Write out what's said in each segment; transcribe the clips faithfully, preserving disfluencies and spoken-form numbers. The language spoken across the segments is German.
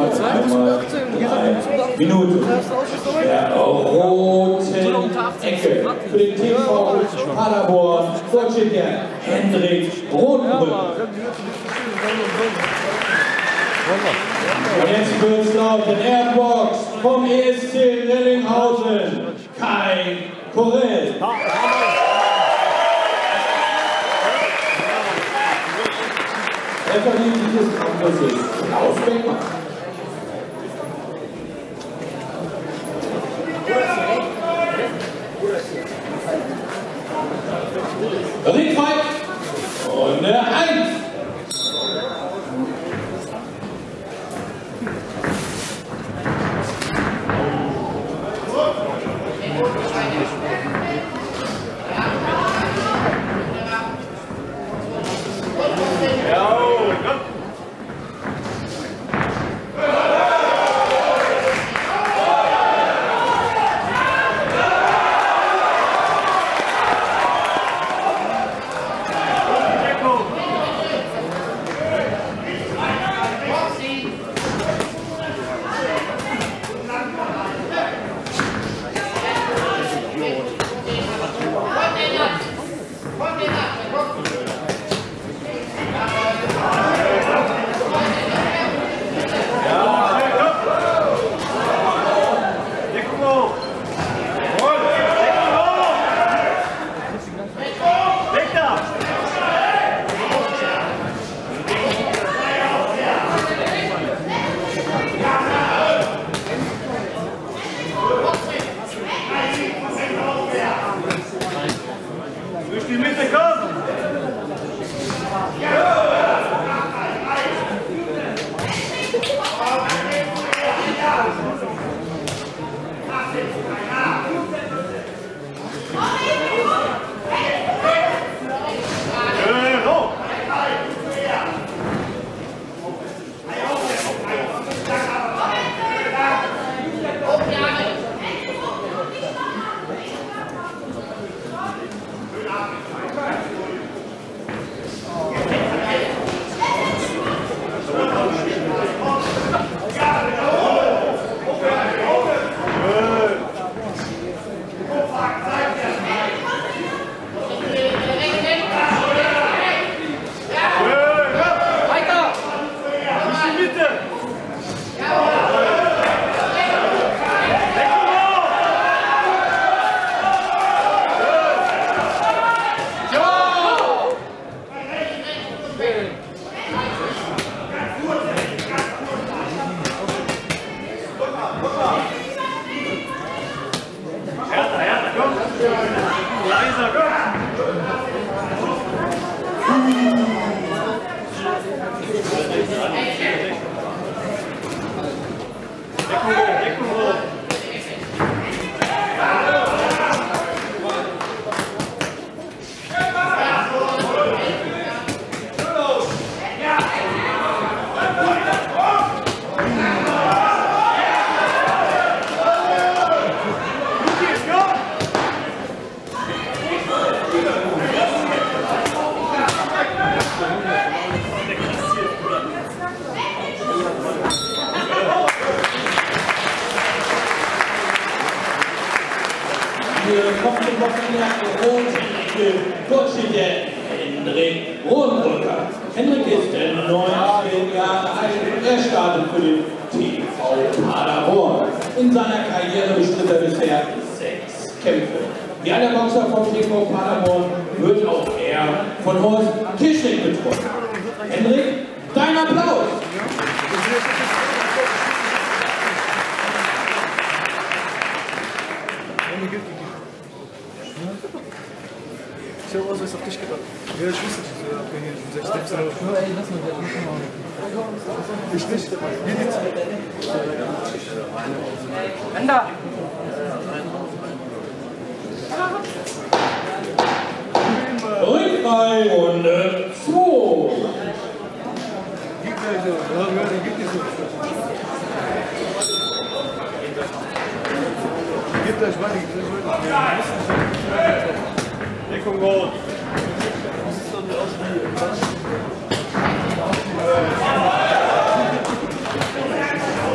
Nummer drei Minuten. Der roten Ecke für den T V Paderborn. Dort steht der Hendrik Rotenbrück. Und jetzt wird es laut den Airbox vom E S C Rellinghausen. Kai Korell. Der Verdienst des Kampfes ist Klaus Beckmann. Ringfight. Runde eins. Kommt zum Wochenende Rotecke. Dort steht der Hendrik Rotenbrücker. Hendrik ist neunzehn Jahre alt. Er startet für den T V Paderborn. In seiner Karriere bestritt er bisher sechs Kämpfe. Wie alle Boxer vom T V Paderborn wird auch er von Horst Tischling betreut. Hendrik, dein Applaus! Ich habe auch was auf dich gedacht. Ja, ich wusste nicht, so abgehängt. sechzehn Euro. Ey, lass mal, ich nicht. Ender! Ringfrei Runde zwei. Gib gleich so. Ja, ja, den gibt es so. Gib gleich weiter, gib gleich weiter. Deckung rot. Das ist doch nicht aus wie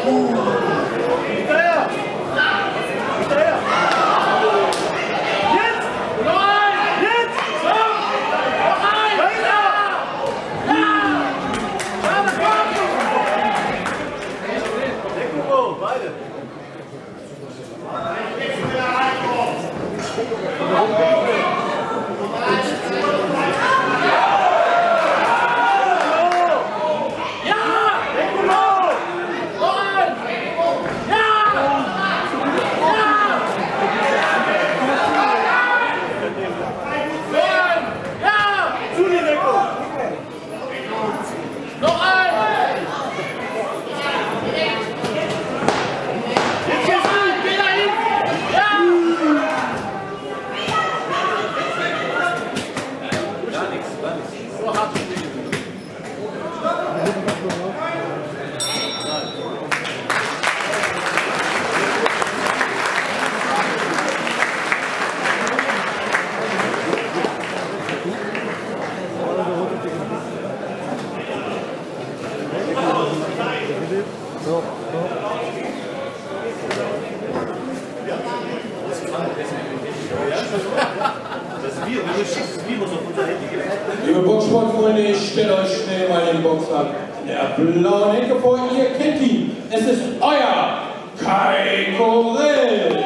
Liebe Boxsportfreunde, ich stelle euch schnell mal den Boxer in der blauen Ecke vor. Ihr kennt ihn. Es ist euer Kai Korell.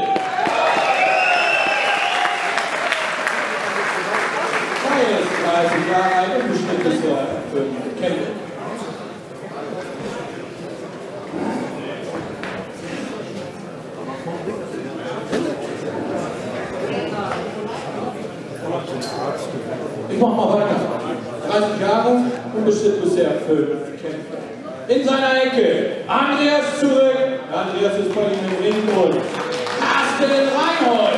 Kai ist dreißig Jahre alt und bestimmt bisher fünf Kämpfe. Ich mach mal weiter. dreißig Jahre und bestimmt bisher fünf Kämpfe. In seiner Ecke Andreas zurück. Andreas ist bei ihm im Ring und Carsten Reinhold.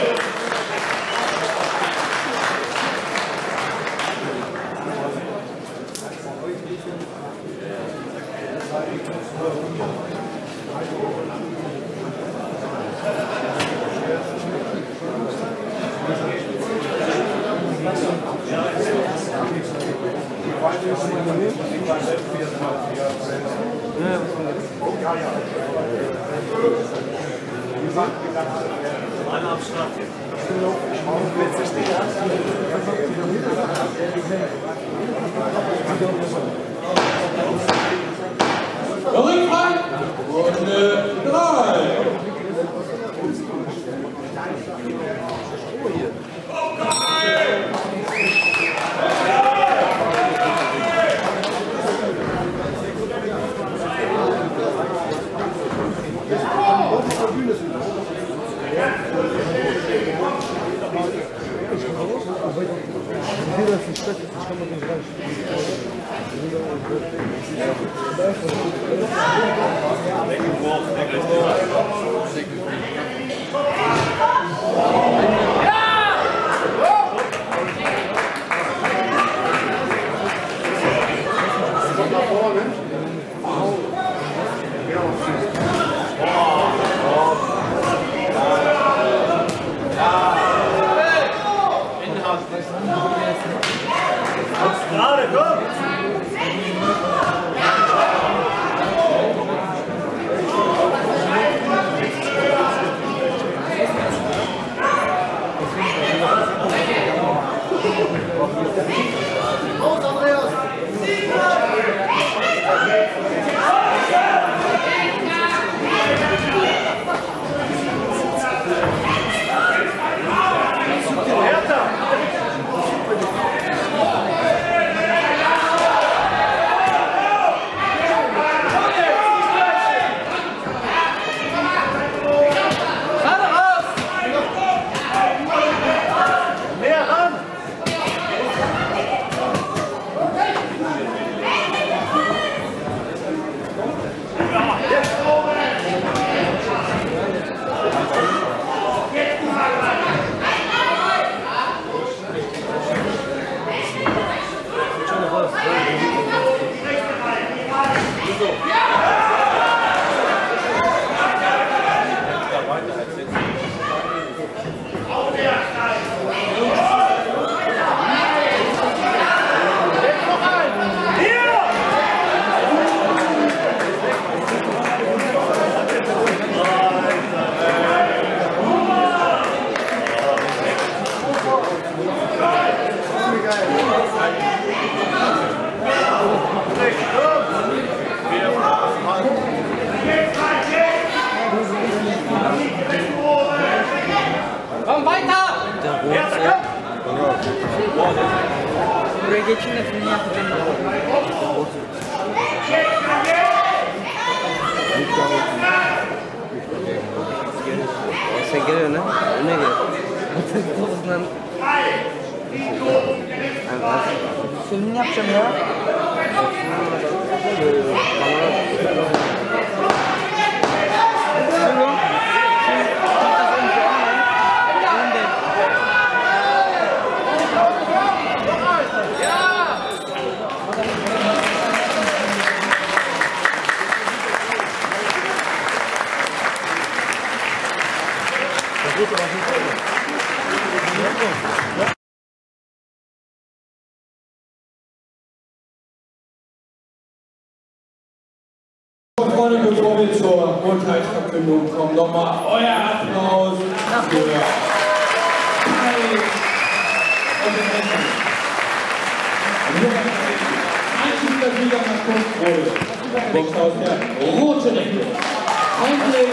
Ringfrei, Runde drei. Gerade, komm! Buraya geçin de filmi yapacağım. Sen gel öne. Öne gel. Topuzdan. Filmini yapacağım ya. Freunde, bevor wir zur Urteilsverkündung kommen, nochmal euer Applaus für Kai und den Menschen. Einziger Sieger nach Kunstwohl kommt aus der roten Ecke. Heinrich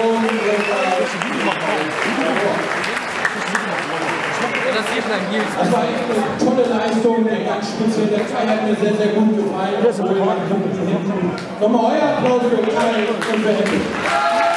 Das war echt eine tolle Leistung, der ganz speziell, der Kai hat mir sehr, sehr gut gefallen. Nochmal euer Applaus für Kai und für Henry.